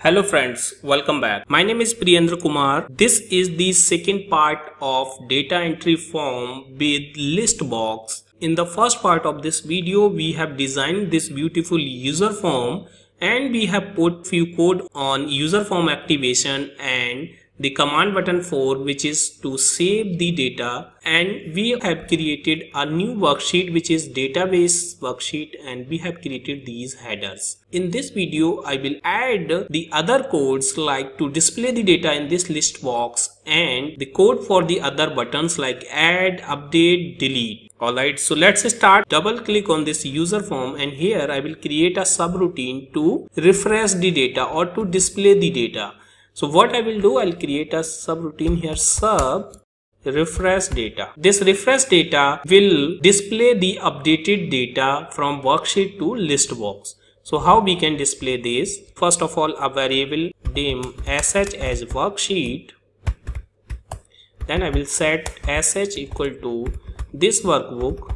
Hello friends, welcome back. My name is Priyendra Kumar. This is the second part of data entry form with list box. In the first part of this video, we have designed this beautiful user form and we have put few code on user form activation and the command button 4, which is to save the data, and we have created a new worksheet which is database worksheet, and we have created these headers. In this video I will add the other codes like to display the data in this list box and the code for the other buttons like add, update, delete. Alright, so let's start. Double click on this user form and here I will create a subroutine to refresh the data or to display the data. So what I will do, I'll create a subroutine here, sub refresh data. This refresh data will display the updated data from worksheet to list box. So how we can display this? First of all, a variable dim sh as worksheet. Then I will set sh equal to this workbook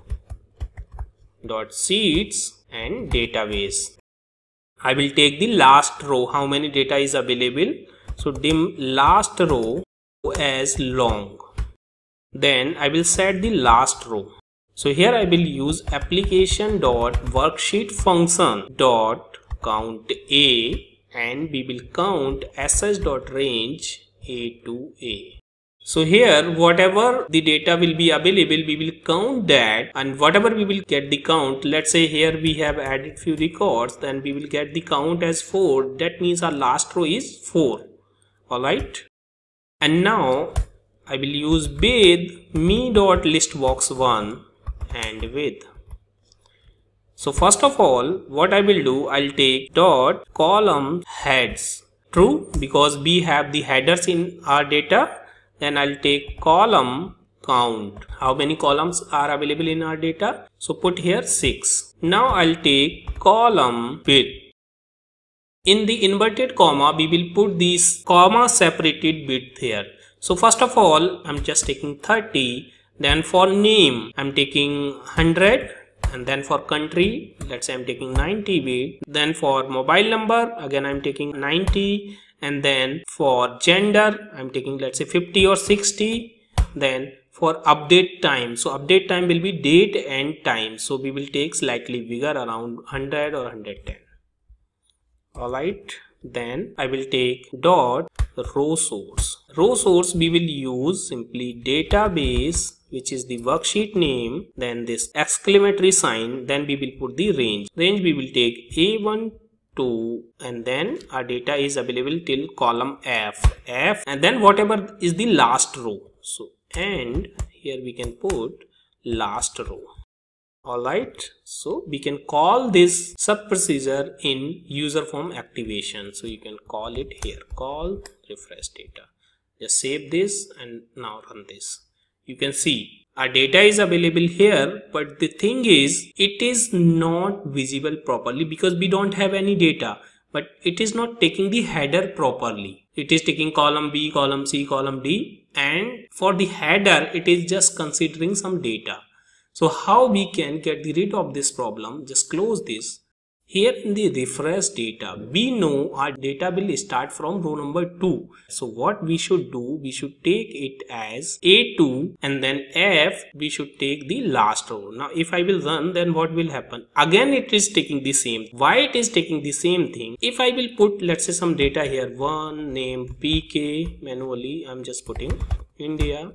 dot sheets and database. I will take the last row, how many data is available. So dim last row as long. Then I will set the last row. So here I will use application dot worksheet function dot count a, and we will count sh dot range a to a. So here whatever the data will be available, we will count that, and whatever we will get the count, let's say here we have added few records, then we will get the count as 4. That means our last row is 4. Alright, and now I will use with me dot listbox1 and with. So first of all, what I will do, I'll take dot column heads, true, because we have the headers in our data. Then I'll take column count, how many columns are available in our data. So put here 6. Now I'll take column width. In the inverted comma, we will put this comma separated width here. So first of all, I'm just taking 30. Then for name, I'm taking 100. And then for country, let's say I'm taking 90 width. Then for mobile number, again I'm taking 90. And then for gender, I'm taking let's say 50 or 60. Then for update time, so update time will be date and time. So we will take slightly bigger, around 100 or 110. Alright, then I will take dot row source. Row source we will use simply database, which is the worksheet name, then this exclamatory sign, then we will put the range. Range we will take A1, 2, and then our data is available till column F, and then whatever is the last row. So, and here we can put last row. Alright, so we can call this sub procedure in user form activation. So you can call it here, call refresh data. Just save this and now run this. You can see our data is available here, but the thing is it is not visible properly because we don't have any data, but it is not taking the header properly. It is taking column B, column C, column D, and for the header it is just considering some data. So how we can get rid of this problem? Just close this. Here in the refresh data, we know our data will start from row number 2. So what we should do, we should take it as A2 and then F, we should take the last row. Now if I will run, then what will happen? Again it is taking the same. Why it is taking the same thing? If I will put let's say some data here, one name PK manually, I'm just putting India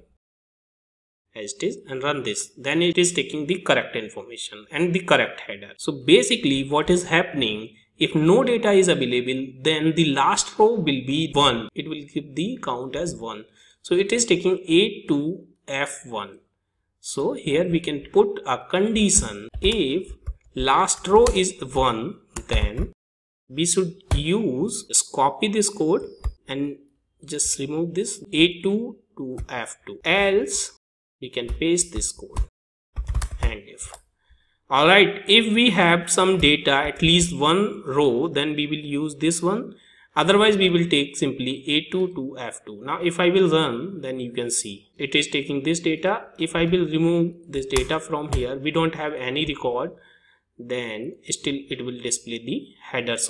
as it is and run this, then it is taking the correct information and the correct header. So basically what is happening, if no data is available, then the last row will be 1. It will give the count as 1. So it is taking A to F1. So here we can put a condition, if last row is 1, then we should use, just copy this code and just remove this A2 to F2, else we can paste this code. And if alright, if we have some data at least one row, then we will use this one, otherwise we will take simply A2 to F2. Now if I will run, then you can see it is taking this data. If I will remove this data from here, we don't have any record, then still it will display the headers only.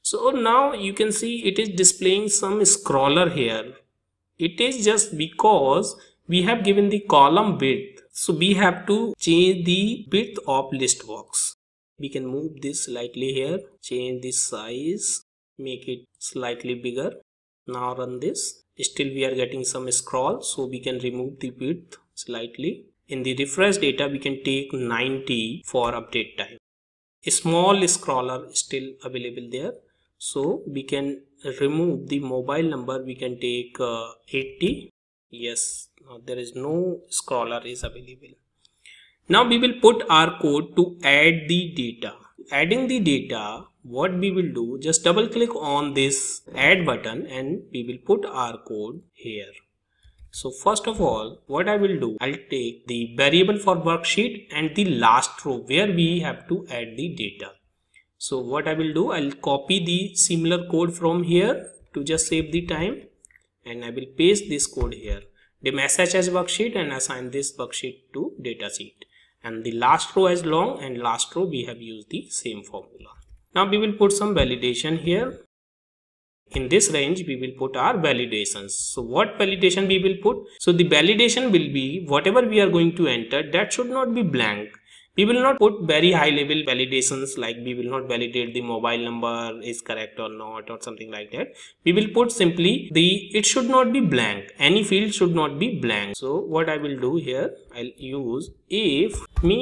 So now you can see it is displaying some scroller here. It is just because we have given the column width. So we have to change the width of list box. We can move this slightly here, change the size, make it slightly bigger. Now run this. Still we are getting some scroll, so we can remove the width slightly. In the refresh data we can take 90 for update time. A small scroller still available there, so we can remove the mobile number. We can take 80. Yes, there is no scroller is available. Now we will put our code to add the data. Adding the data, what we will do, just double click on this add button and we will put our code here. So first of all, what I will do, I'll take the variable for worksheet and the last row where we have to add the data. So what I will do, I'll copy the similar code from here to just save the time, and I will paste this code here. Dim sh as worksheet and assign this worksheet to datasheet. And the last row as long, and last row we have used the same formula. Now we will put some validation here. In this range we will put our validations. So what validation we will put? So the validation will be whatever we are going to enter, that should not be blank. We will not put very high level validations, like we will not validate the mobile number is correct or not or something like that. We will put simply it should not be blank. Any field should not be blank. So what I will do here, I'll use if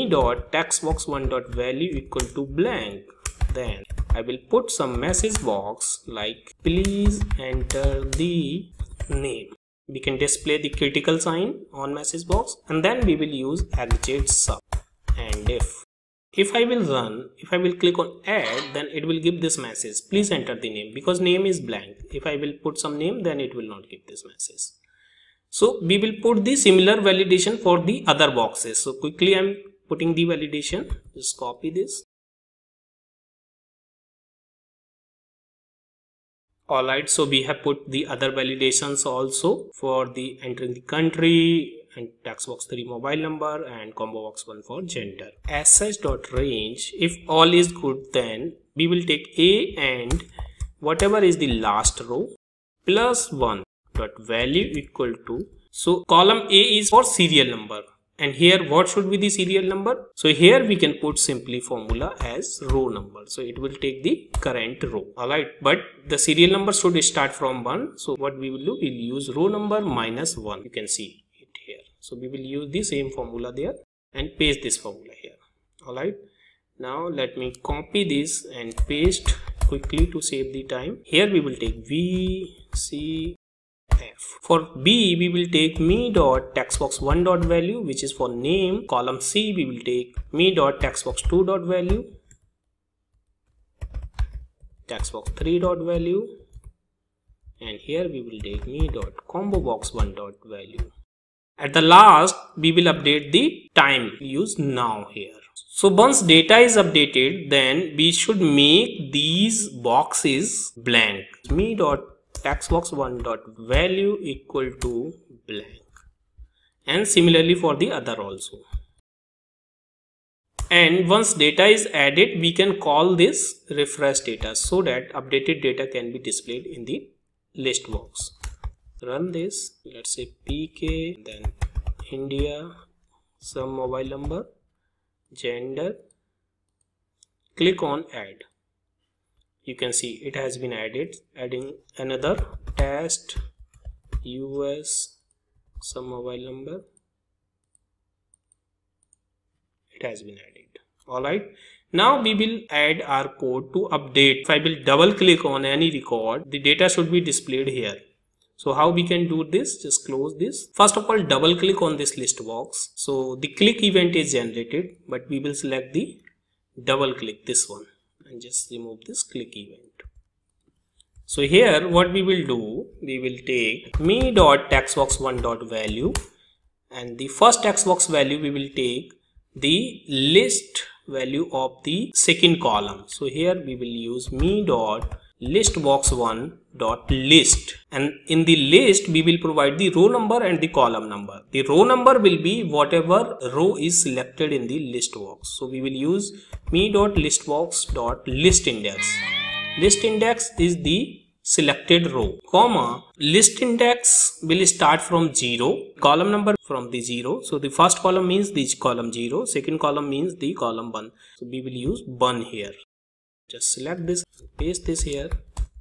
me.textbox1.value equal to blank, then I will put some message box like please enter the name. We can display the critical sign on message box, and then we will use aggregate sub. And if I will run, if I will click on add, then it will give this message, please enter the name, because name is blank. If I will put some name, then it will not give this message. So we will put the similar validation for the other boxes. So quickly I'm putting the validation, just copy this. Alright, so we have put the other validations also for the entering the country and textbox3 mobile number and combo box 1 for gender. sh.range, if all is good, then we will take a and whatever is the last row plus 1 dot value equal to, so column A is for serial number, and here what should be the serial number? So here we can put simply formula as row number, so it will take the current row. Alright, but the serial number should start from 1. So what we will do, we'll use row number minus 1. You can see it here. So we will use the same formula there and paste this formula here. Alright, now let me copy this and paste quickly to save the time. Here we will take V, C, F. For B we will take me.textbox1.value, which is for name. Column C we will take me.textbox2.value, textbox3.value, and here we will take me.combobox1.value. At the last we will update the time, we use now here. So once data is updated, then we should make these boxes blank. me.textbox1.value equal to blank, and similarly for the other also. And once data is added, we can call this refresh data so that updated data can be displayed in the list box. Run this, let's say PK, then India, some mobile number, gender, click on add. You can see it has been added, adding another test, US, some mobile number, it has been added. Alright, now we will add our code to update. If I will double click on any record, the data should be displayed here. So how we can do this? Just close this. First of all, double click on this list box. So the click event is generated, but we will select the double click, this one, and just remove this click event. So here what we will do, we will take me.textbox1.value, and the first textbox value we will take the list value of the second column. So here we will use me.listbox1.list, and in the list we will provide the row number and the column number. The row number will be whatever row is selected in the list box. So we will use me.listbox.listindex. list index is the selected row, comma, list index will start from 0, column number from the 0. So the first column means the column 0, second column means the column 1. So we will use 1 here. Just select this, paste this here.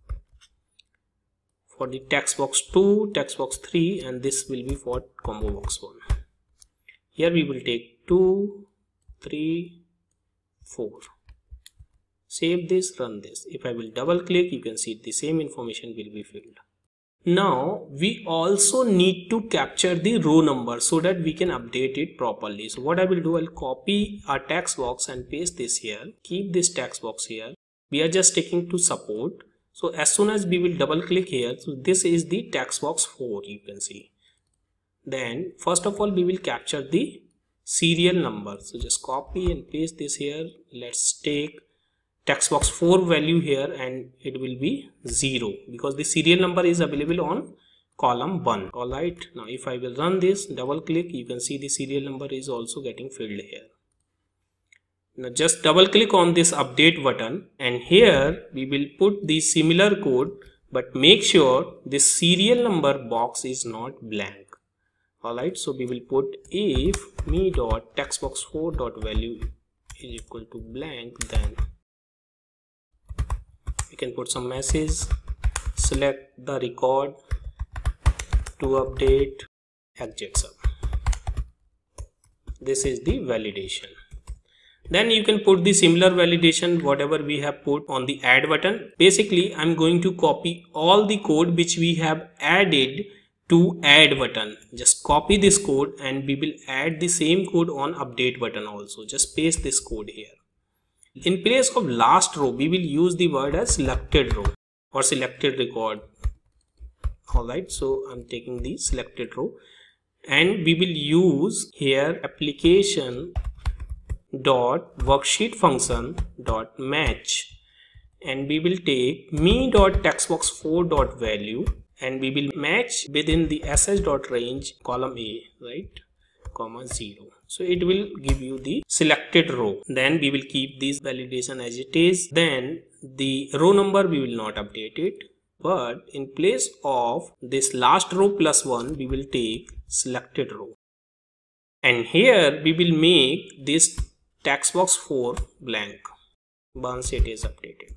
For the text box 2, text box 3, and this will be for combo box 1. Here we will take 2, 3, 4. Save this, run this. If I will double click, you can see the same information will be filled. Now we also need to capture the row number so that we can update it properly. So what I will do, I'll copy our text box and paste this here. Keep this text box here. We are just taking to support. So as soon as we will double click here, so this is the text box 4, you can see. Then first of all we will capture the serial number. So just copy and paste this here. Let's take text box 4 value here and it will be 0 because the serial number is available on column 1. Alright, now if I will run this, double click, you can see the serial number is also getting filled here. Now just double click on this update button and here we will put the similar code, but make sure this serial number box is not blank. Alright, so we will put if me.textbox4.value is equal to blank, then we can put some message, select the record to update, exit sub. This is the validation. Then you can put the similar validation whatever we have put on the add button. Basically I'm going to copy all the code which we have added to add button. Just copy this code and we will add the same code on update button also. Just paste this code here. In place of last row, we will use the word as selected row or selected record. Alright, so I'm taking the selected row and we will use here application dot worksheet function dot match, and we will take me.textbox4.value and we will match within the sh.range column A, right, comma 0. So it will give you the selected row. Then we will keep this validation as it is. Then the row number we will not update it, but in place of this last row plus 1 we will take selected row, and here we will make this text box 4 blank once it is updated.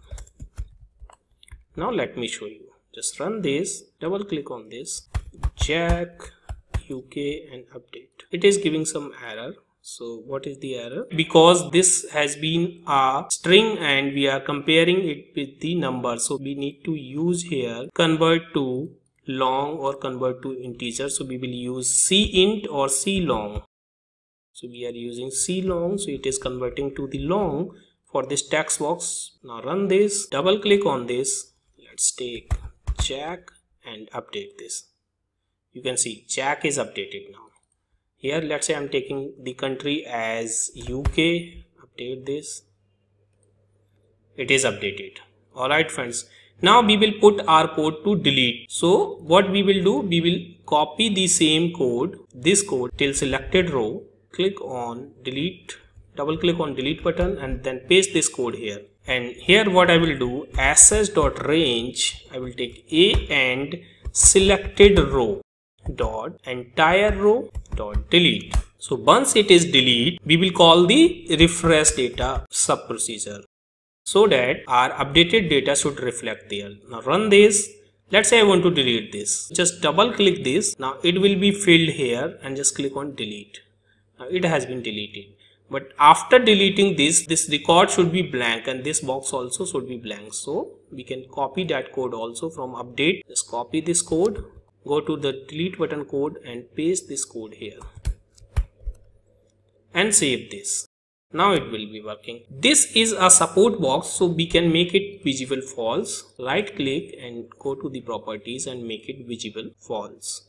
Now let me show you. Just run this, double click on this, Jack UK and update. It is giving some error. So what is the error? Because this has been a string and we are comparing it with the number, so we need to use here convert to long or convert to integer. So we will use cint or clong. So we are using clong, so it is converting to the long for this text box. Now run this, double click on this, let's take Jack and update this. You can see Jack is updated now. Here let's say I'm taking the country as UK, update this, it is updated. Alright friends, now we will put our code to delete. So what we will do, we will copy the same code, this code till selected row, click on delete, double click on delete button and then paste this code here. And here what I will do, sh.range, I will take a and selected row dot entire row dot delete. So once it is delete, we will call the refresh data sub procedure so that our updated data should reflect there. Now run this. Let's say I want to delete this. Just double click this. Now it will be filled here and just click on delete. Now it has been deleted. But after deleting this record should be blank and this box also should be blank. So we can copy that code also from update. Just copy this code, go to the delete button code and paste this code here and save this. Now it will be working. This is a support box, so we can make it visible false. Right click and go to the properties and make it visible false.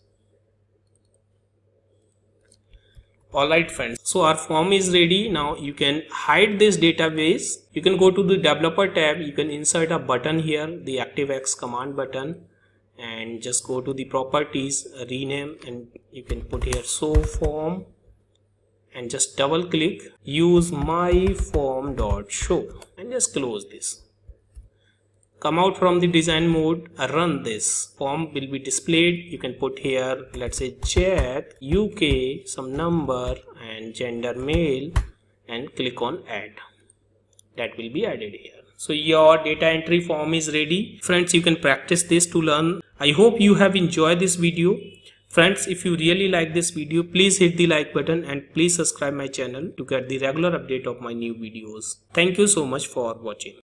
Alright friends, so our form is ready. Now you can hide this database. You can go to the developer tab. You can insert a button here, the ActiveX command button, and just go to the properties, rename, and you can put here show form and just double click, use my form.show and just close this. come out from the design mode, run this. Form will be displayed. You can put here, let's say Czech, UK, some number and gender male, and click on add. That will be added here. So your data entry form is ready. Friends, you can practice this to learn. I hope you have enjoyed this video. Friends, if you really like this video, please hit the like button and please subscribe my channel to get the regular update of my new videos. Thank you so much for watching.